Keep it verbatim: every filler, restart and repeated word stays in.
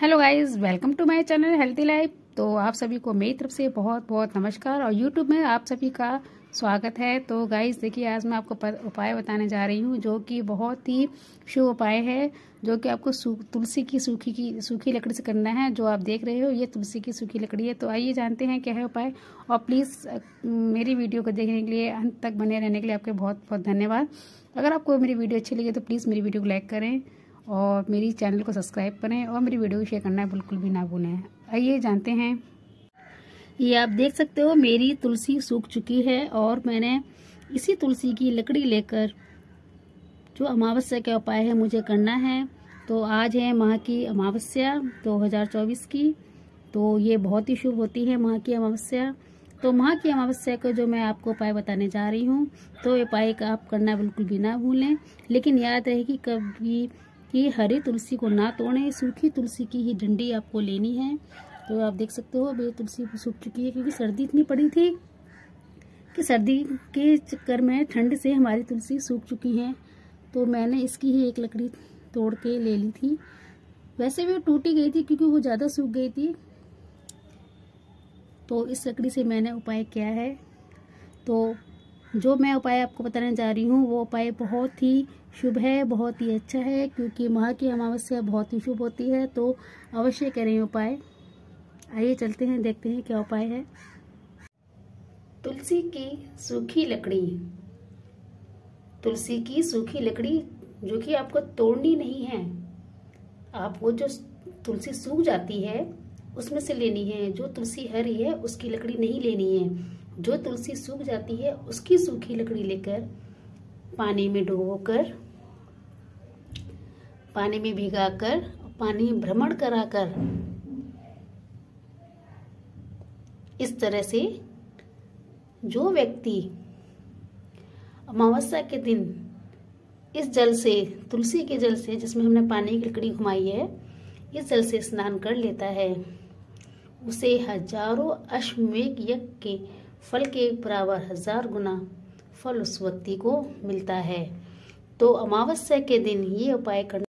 Hello guys, welcome to my channel healthy life. तो आप सभी को मेरी तरफ से बहुत बहुत नमस्कार और यूट्यूब में आप सभी का स्वागत है। तो गाइस देखिए, आज मैं आपको उपाय बताने जा रही हूँ जो कि बहुत ही शुभ उपाय है, जो कि आपको तुलसी की सूखी की सूखी लकड़ी से करना है। जो आप देख रहे हो ये तुलसी की सूखी लकड़ी है। तो आइए जानते हैं क्या है उपाय। और प्लीज़ मेरी वीडियो को देखने के लिए, अंत तक बने रहने के लिए आपके बहुत बहुत धन्यवाद। अगर आपको मेरी वीडियो अच्छी लगे तो प्लीज़ मेरी वीडियो को लाइक करें और मेरी चैनल को सब्सक्राइब करें और मेरी वीडियो को शेयर करना बिल्कुल भी ना भूलें। आइए जानते हैं। ये आप देख सकते हो मेरी तुलसी सूख चुकी है और मैंने इसी तुलसी की लकड़ी लेकर जो अमावस्या का उपाय है मुझे करना है। तो आज है माह की अमावस्या दो हज़ार चौबीस की। तो ये बहुत ही शुभ होती है माह की अमावस्या। तो माह की अमावस्या को जो मैं आपको उपाय बताने जा रही हूँ, तो ये उपाय का आप करना बिल्कुल भी ना भूलें। लेकिन याद रहे कि कभी कि हरी तुलसी को ना तोड़ें, सूखी तुलसी की ही डंडी आपको लेनी है। तो आप देख सकते हो मेरी तुलसी सूख चुकी है, क्योंकि सर्दी इतनी पड़ी थी कि सर्दी के चक्कर में ठंड से हमारी तुलसी सूख चुकी है। तो मैंने इसकी ही एक लकड़ी तोड़ के ले ली थी। वैसे भी वो टूटी गई थी क्योंकि वो ज़्यादा सूख गई थी। तो इस लकड़ी से मैंने उपाय किया है। तो जो मैं उपाय आपको बताने जा रही हूँ वो उपाय बहुत ही शुभ है, बहुत ही अच्छा है, क्योंकि माह की अमावस्या बहुत ही शुभ होती है। तो अवश्य करें उपाय। आइए चलते हैं, देखते हैं क्या उपाय है। तुलसी की सूखी लकड़ी, तुलसी की सूखी लकड़ी जो कि आपको तोड़नी नहीं है। आपको जो तुलसी सूख जाती है उसमें से लेनी है। जो तुलसी हरी है उसकी लकड़ी नहीं लेनी है। जो तुलसी सूख जाती है उसकी सूखी लकड़ी लेकर पानी में डुबोकर, पानी में भिगाकर, पानी भ्रमण कराकर इस तरह से जो व्यक्ति अमावस्या के दिन इस जल से, तुलसी के जल से जिसमें हमने पानी की लकड़ी घुमाई है, इस जल से स्नान कर लेता है, उसे हजारों अश्वमेध यज्ञ के फल के बराबर हजार गुना फल उस व्यक्ति को मिलता है। तो अमावस्या के दिन ये उपाय करना